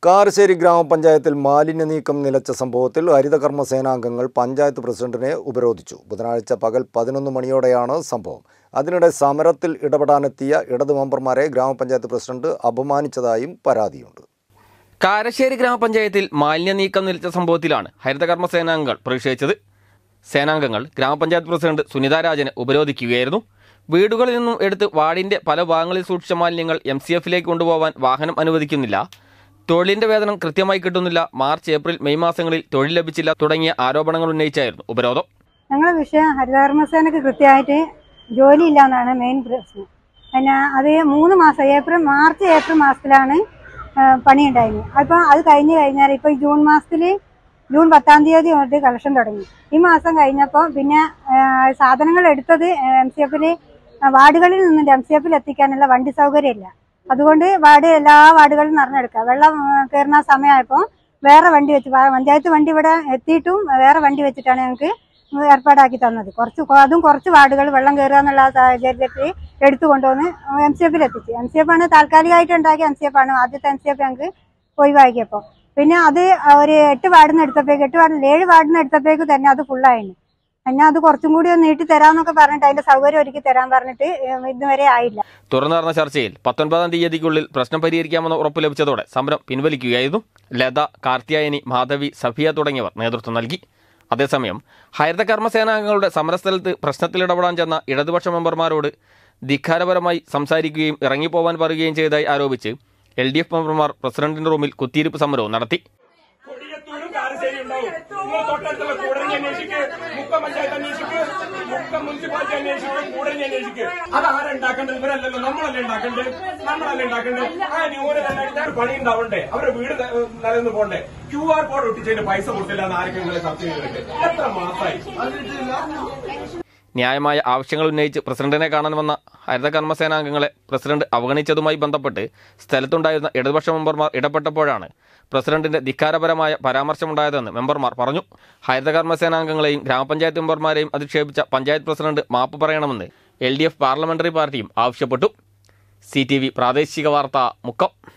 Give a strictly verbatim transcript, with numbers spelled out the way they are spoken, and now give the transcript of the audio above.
കാരശ്ശേരി ഗ്രാമപഞ്ചായത്തിൽ മാലിന്യ നീക്കം നിലച്ച സംഭവത്തിൽ ഹരിതകർമ്മ സേനാംഗങ്ങൾ പഞ്ചായത്ത് പ്രസിഡന്റിനെ ഉപരോധിച്ചു. ബുധനാഴ്ച പകൽ പതിനൊന്ന് മണിയോടെയാണ് സംഭവം. അതിനിടെ സമരത്തിൽ ഇടപെടാനെത്തിയ ഇടതു മെമ്പർമാരെ ഗ്രാമപഞ്ചായത്ത് പ്രസിഡന്റ് അപമാനിച്ചതായും പരാതിയുണ്ട്. കാരശ്ശേരി ഗ്രാമപഞ്ചായത്തിൽ മാലിന്യ നീക്കം നിലച്ച സംഭവത്തിലാണ് ഹരിതകർമ്മ സേനാംഗങ്ങൾ പ്രതിഷേധിച്ചത്. സേനാംഗങ്ങൾ ഗ്രാമപഞ്ചായത്ത് പ്രസിഡന്റ് സുനിത രാജനെ ഉപരോധിക്കുകയായിരുന്നു. വീടുകളിൽ നിന്നും എടുത്ത് വാർഡിന്റെ പല ഭാഗങ്ങളിൽ സൂക്ഷിച്ച മാലിന്യങ്ങൾ എം സി എഫിലേക്ക് കൊണ്ടുപോകാൻ വാഹനം അനുവദിക്കുന്നില്ല, തൊഴിലിന്റെ വേതനം കൃത്യമായി കിട്ടുന്നില്ല, മാർച്ച് ഏപ്രിൽ മെയ് മാസങ്ങളിൽ തൊഴിൽ ലഭിച്ചില്ല തുടങ്ങിയ ആരോപണങ്ങൾ ഉന്നയിച്ചായിരുന്നു ഉപരോധം. ഞങ്ങളുടെ വിഷയം ഹരിതകർമ്മസേനക്ക് കൃത്യമായിട്ട് ജോലിയില്ല എന്നാണ് മെയിൻ പ്രശ്നം. പിന്നെ അത് മൂന്ന് മാസം ഏപ്രിൽ മാർച്ച് ഏപ്രിൽ മാസത്തിലാണ് പണിയുണ്ടായിരുന്നത്. അപ്പോൾ അത് കഴിഞ്ഞ് കഴിഞ്ഞാൽ ഇപ്പോൾ ജൂൺ മാസത്തിൽ ജൂൺ പത്താം തീയതി തൊട്ട് കളക്ഷൻ തുടങ്ങി. ഈ മാസം കഴിഞ്ഞപ്പോൾ പിന്നെ സാധനങ്ങൾ എടുത്തത് എം സി എഫിൽ വാർഡുകളിൽ നിന്നും എം സി എഫിൽ എത്തിക്കാനുള്ള വണ്ടി സൗകര്യമില്ല. അതുകൊണ്ട് വാർഡ് എല്ലാ വാർഡുകളിലും നിറഞ്ഞെടുക്കുക. വെള്ളം കയറുന്ന സമയമായപ്പോൾ വേറെ വണ്ടി വെച്ച് പഞ്ചായത്ത് വണ്ടി ഇവിടെ എത്തിയിട്ടും വേറെ വണ്ടി വെച്ചിട്ടാണ് ഞങ്ങൾക്ക് ഏർപ്പാടാക്കി തന്നത്. കുറച്ച് അതും കുറച്ച് വാർഡുകൾ വെള്ളം കയറുക എന്നുള്ള സാഹചര്യത്തിൽ എടുത്തു കൊണ്ടുവന്ന് എം സി എഫിൽ എത്തിച്ചു. എം സി എഫ് ആണ് താൽക്കാലികമായിട്ട് ഉണ്ടാക്കിയ എം സി എഫ് ആണ്. ആദ്യത്തെ എം സി എഫ് ഞങ്ങൾക്ക് ഒഴിവാക്കിയപ്പോൾ പിന്നെ അത് ഒരു എട്ട് വാർഡിന് എടുത്തപ്പോഴേക്ക് എട്ട് വാർഡിൽ ഏഴ് വാർഡിന് എടുത്തപ്പോഴേക്ക് തന്നെ അത് ഫുള്ളായിരുന്നു. പിന്നെ അത് കുറച്ചും കൂടി ഒന്ന് നീട്ടി തരാമെന്നൊക്കെ പറഞ്ഞിട്ട് അതിന്റെ സൗകര്യം ഒരുക്കി തരാൻ പറഞ്ഞിട്ട് ഇതുവരെ ആയില്ല. തുറന്നു നടന്ന ചർച്ചയിൽ പത്തൊൻപതാം തീയതിക്കുള്ളിൽ പ്രശ്നം പരിഹരിക്കാമെന്ന് ഉറപ്പ് ലഭിച്ചതോടെ സമരം പിൻവലിക്കുകയായിരുന്നു. ലത, കാർത്തിയായനി, മാധവി, സഫിയ തുടങ്ങിയവർ നേതൃത്വം നൽകി. അതേസമയം ഹരിതകർമ്മ സേനാംഗങ്ങളുടെ സമരസ്ഥലത്ത് പ്രശ്നത്തിലിടപെടാൻ ചെന്ന ഇടതുപക്ഷ മെമ്പർമാരോട് ധിക്കാരപരമായി സംസാരിക്കുകയും ഇറങ്ങിപ്പോവാൻ പറയുകയും ചെയ്തതായി ആരോപിച്ച് എൽ ഡി എഫ് മെമ്പർമാർ പ്രസിഡന്റിന്റെ റൂമിൽ കുത്തിയിരിപ്പ് സമരവും നടത്തി. അതാരുണ്ടാക്കേണ്ടത്? ഇവരല്ലല്ലോ, നമ്മളല്ലേ ഉണ്ടാക്കേണ്ടത്, നമ്മളല്ലേ ഉണ്ടാക്കേണ്ടത്. പണി ഉണ്ടാവണ്ടേ, അവരുടെ വീട് നിലനിന്ന് പോണ്ടേ. ക്യു ആർ കോഡ് ഒട്ടിച്ചതിന് പൈസ കൊടുത്തില്ല എന്ന് ആർക്കും നിങ്ങളെ ചർച്ച ചെയ്തിട്ടുണ്ട്. എത്ര മാസമായി? ന്യായമായ ആവശ്യങ്ങൾ ഉന്നയിച്ച് പ്രസിഡന്റിനെ കാണാൻ വന്ന ഹരിതകർമ്മ സേനാംഗങ്ങളെ പ്രസിഡന്റ് അവഗണിച്ചതുമായി ബന്ധപ്പെട്ട് സ്ഥലത്തുണ്ടായിരുന്ന ഇടതുപക്ഷ മെമ്പർമാർ ഇടപെട്ടപ്പോഴാണ് പ്രസിഡന്റിന്റെ ധിക്കാരപരമായ പരാമർശമുണ്ടായതെന്ന് മെമ്പർമാർ പറഞ്ഞു. ഹരിതകർമ്മ സേനാംഗങ്ങളെയും ഗ്രാമപഞ്ചായത്ത് മെമ്പർമാരെയും അധിക്ഷേപിച്ച പഞ്ചായത്ത് പ്രസിഡന്റ് മാപ്പ് പറയണമെന്ന് എൽ ഡി എഫ് പാർലമെന്ററി പാർട്ടിയും ആവശ്യപ്പെട്ടു. സി ടി വി പ്രാദേശിക വാർത്ത മുക്കം.